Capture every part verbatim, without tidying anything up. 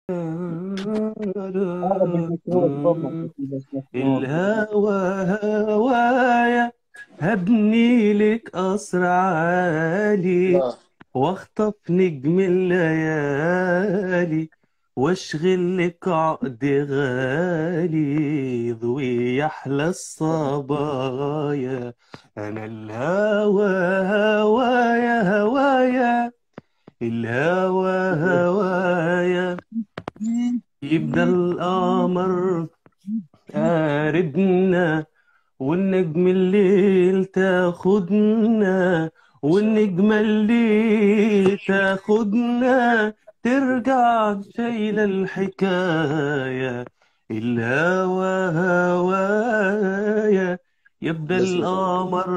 أقرب الميكروفون فمك بس مسموع. الهوى هوايا، هبني لك قصر عالي لا. واخطف نجم الليالي واشغل لك عقد غالي ضوي احلى الصبايا. انا الهوى هوايا هوايا، الهوى هوايا. يبدأ القمر قاربنا والنجم الليل تاخدنا، والنجمة اللي تاخدنا ترجع شايلة الحكاية. الهوى هوايا، يبدأ بس مش القمر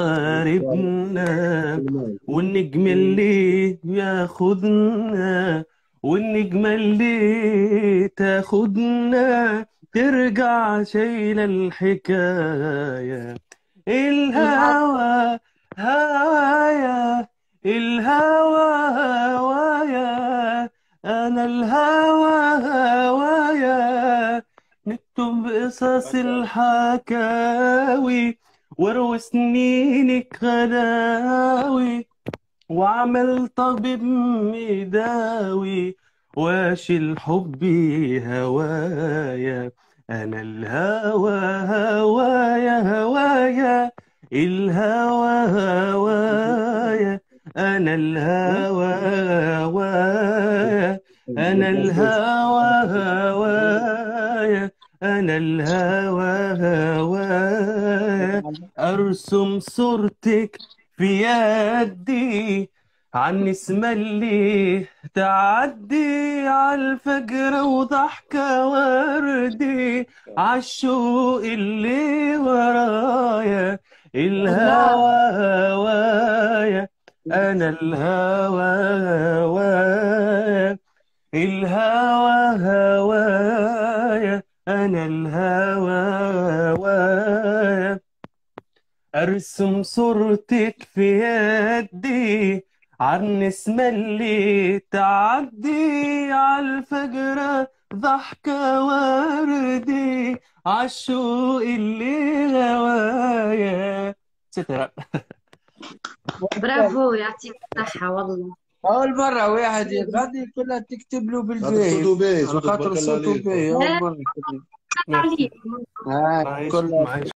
قاربنا والنجم اللي ياخدنا، والنجمة اللي تاخدنا ترجع شايلة الحكاية. الهوى هوايا، الهوى هوايا، أنا الهوى هوايا. نكتب قصص الحكاوي واروي سنينك غلاوي، وعمل طبيب مداوي واشيل حبي هوايا. انا الهوى هوايا هوايا، الهوى هوايا، انا الهوى هوايا، انا الهوى هوايا، انا الهوى هوايا. ارسم صورتك في يدي عالنسمة اللي تعدي عالفجر وضحكة وردي عالشوق اللي ورايا. الهوى هوايا، أنا الهوى هوايا، الهوى هوايا، أنا الهوى هوايا. أرسم صورتك في يدي عالنسمة اللي تعدي عالفجرة ضحكة وردي عالشوق اللي غوايا. سترة. برافو، يعطيك الصحة والله. أول مرة واحد يغني كلها تكتب له خاطر بالفيه، صوته باهي، على صوتك خاطر تبارك الله صوته عليك. باهي. أول لا، مرة كلها. ميرسي. عليك. آه معيش كلها معيش.